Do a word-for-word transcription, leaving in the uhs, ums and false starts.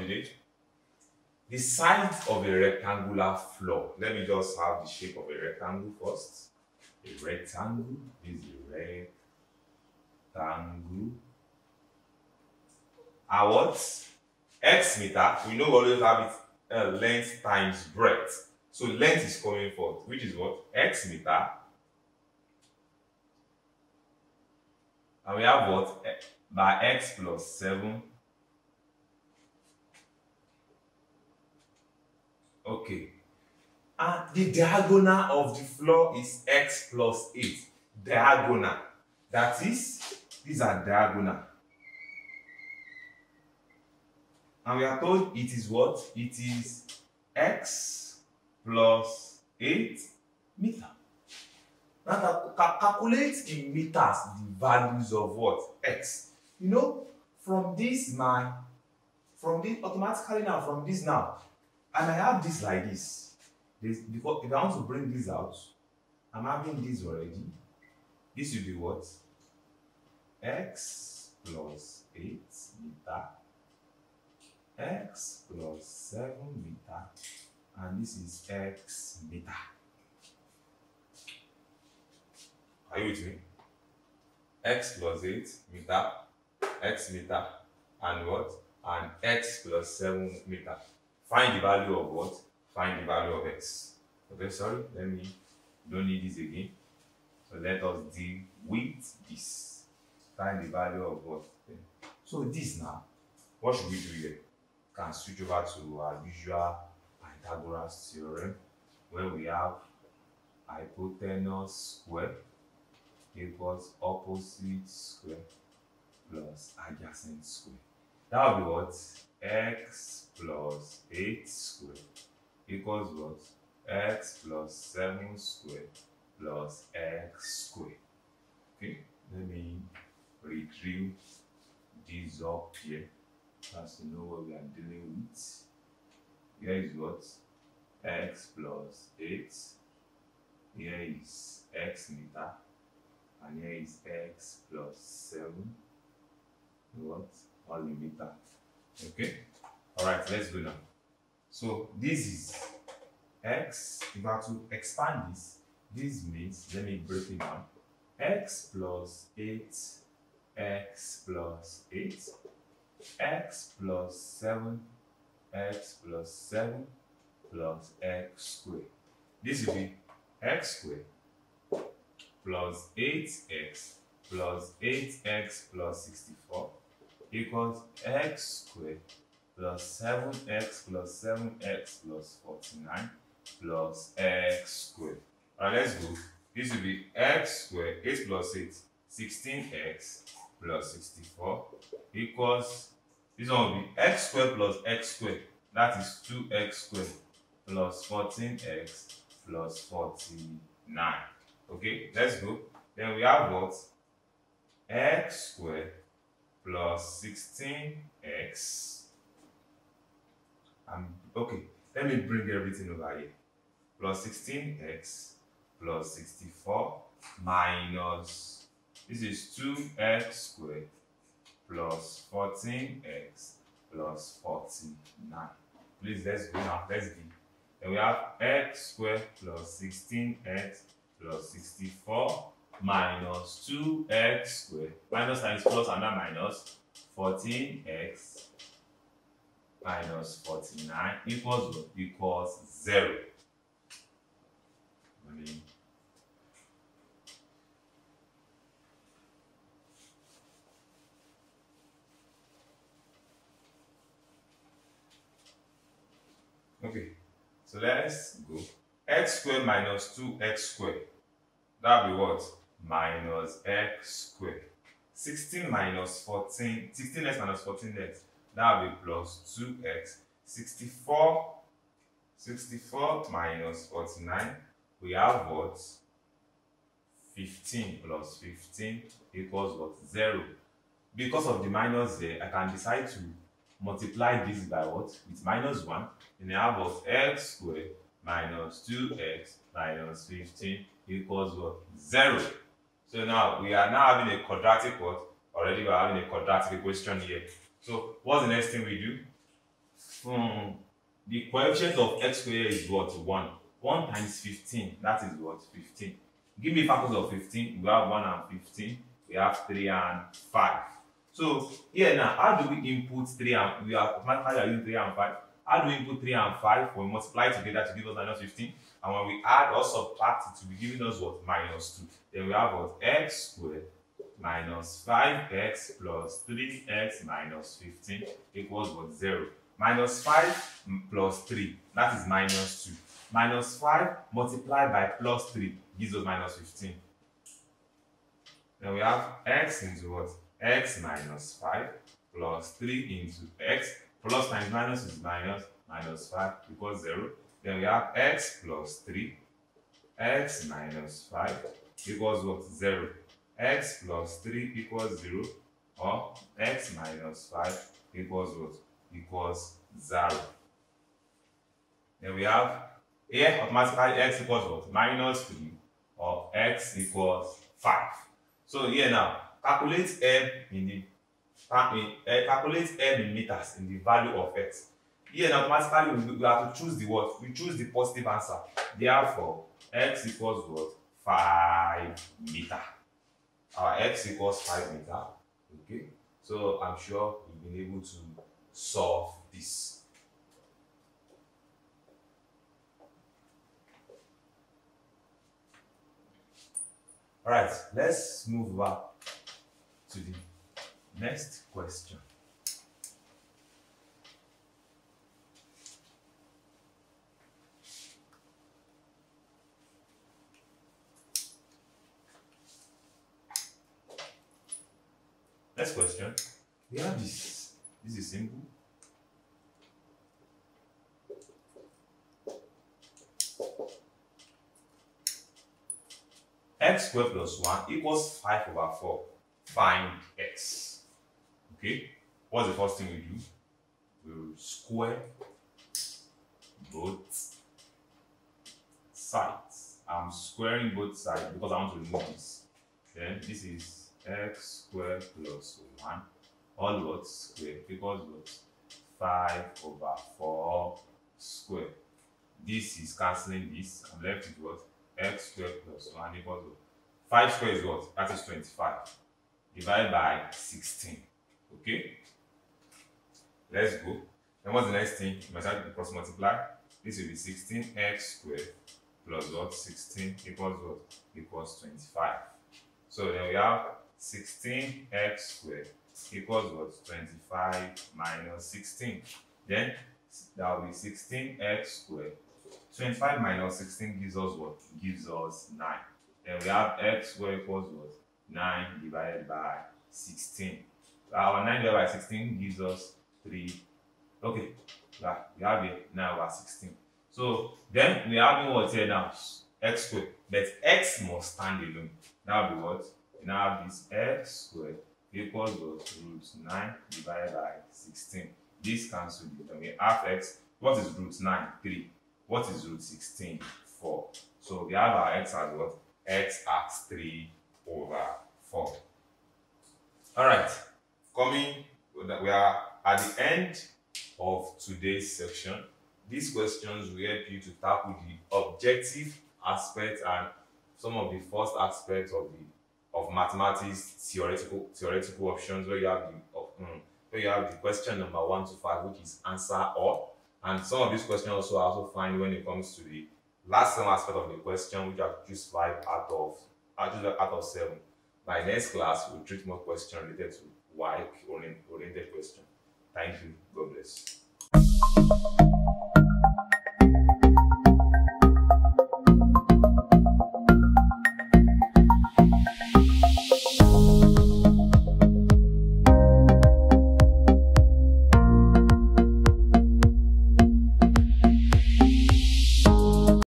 calculate the size of a rectangular floor. Let me just have the shape of a rectangle first. A rectangle is a rectangle. Our what? X meter, we know we always have it uh, length times breadth. So length is coming forth, which is what? X meter. And we have what? By x plus seven. Okay. And the diagonal of the floor is x plus eight. Diagonal. That is, these are diagonal. And we are told it is what? It is x plus eight meter. Now calculate in meters the values of what? X. You know, from this my, from this automatically now, from this now, and I have this like this. This because if I want to bring this out, I'm having this already. This will be what? X plus eight meter. X plus seven meter, and this is x meter. Are you with me? X plus eight meter, x meter, and what? And x plus seven meter. Find the value of what? Find the value of x. Okay, sorry, let me, don't need this again. So let us deal with this. Find the value of what? So this now, what should we do here? Can switch over to our usual Pythagoras theorem, where we have hypotenuse square equals opposite square plus adjacent square. That will be what? X plus eight square equals what? X plus seven square plus x square. Okay, let me retrieve this up here. As to know what we are dealing with. Here is what? X plus eight. Here is x meter. And here is x plus seven. What? All in meter. Okay? Alright, let's go now. So this is x. If I have to expand this, this means, let me break it down. X plus eight. X plus eight. X plus seven, x plus seven plus x squared. This will be x squared plus eight x plus eight x plus sixty-four equals x squared plus seven x plus seven x plus forty-nine plus x squared. Alright, let's go. This will be x squared, eight plus eight, sixteen x plus sixty-four equals, this one will be x squared plus x squared, that is two x squared plus fourteen x plus forty-nine. Okay, let's go. Then we have what? X squared plus sixteen x. Um, okay, let me bring everything over here. Plus sixteen x plus sixty-four minus, this is two x squared plus fourteen x plus forty-nine. Please, let's go now. Let's do. Then we have x squared plus sixteen x plus sixty-four minus two x squared. Minus times plus and then minus fourteen x minus forty-nine equals what? Equals zero. I mean, okay, so let's go. X squared minus two x squared. That will be what? Minus x squared. sixteen minus fourteen, sixteen x minus fourteen x. That will be plus two x. sixty-four, sixty-four minus forty-nine. We have what? fifteen plus fifteen equals what? zero. Because of the minus there, I can decide to multiply this by what? With minus one. And I have what? X squared minus two x minus fifteen equals what? zero. So now we are now having a quadratic what? Already we are having a quadratic equation here. So what's the next thing we do? Hmm. The coefficient of x squared is what? one. one times fifteen, that is what? fifteen. Give me factors of fifteen. We have one and fifteen. We have three and five. So here now, how do we input three and we are automatically using three and five? How do we input three and five? We multiply together to give us minus fifteen. And when we add or subtract, it will be giving us what? Minus two. Then we have what? X squared minus five x plus three x minus fifteen equals what? zero. Minus five plus three, that is minus two. Minus five multiplied by plus three gives us minus fifteen. Then we have x into what? X minus five plus three into x. Plus times minus is minus. Minus five equals zero. Then we have x plus three. X minus five equals what? zero. X plus three equals zero. Or x minus five equals what? Equals zero. Then we have here automatically x equals what? Minus three, or x equals five. So here now, calculate m in the uh, calculate m in meters in the value of x. Here now, automatically we, we have to choose the what? We choose the positive answer. Therefore, x equals what? five meter. Our x equals five meter. Okay. So I'm sure you've been able to solve this. All right, let's move back to the next question. Next question. We have this. This is simple. X squared plus one equals five over four. Find x. Okay? What's the first thing we do? We'll square both sides. I'm squaring both sides because I want to remove this. Then this is x squared plus one. All what? Squared equals what? five over four squared. This is cancelling this. I'm left with what? X squared plus one equals what? five squared is what? That is twenty-five. Divided by sixteen. Okay? Let's go. Then what's the next thing? You must have to cross multiply. This will be sixteen x squared plus what? sixteen equals what? Equals twenty-five. So then we have sixteen x squared equals what? twenty-five minus sixteen. Then that will be sixteen x squared. twenty-five minus sixteen gives us what? Gives us nine. Then we have x squared equals what? nine divided by sixteen. So our nine divided by sixteen gives us three. Okay, yeah, we have it nine over sixteen. So then we have what here now? X squared. But x must stand alone. That will be what? We now have this x squared equals what? Root nine divided by sixteen. This cancels it. And we have x. What is root nine? three. What is root sixteen? four. So we have our x as what? X at three over four. Alright, coming, we are at the end of today's section. These questions will help you to tackle the objective aspect and some of the first aspects of the of mathematics theoretical theoretical options, where you have the um, where you have the question number one to five, which is answer all. And some of these questions also I also find when it comes to the last some aspect of the question, which I choose five out of I choose out of seven. My next class will treat more questions related to why oriented question. Thank you. God bless.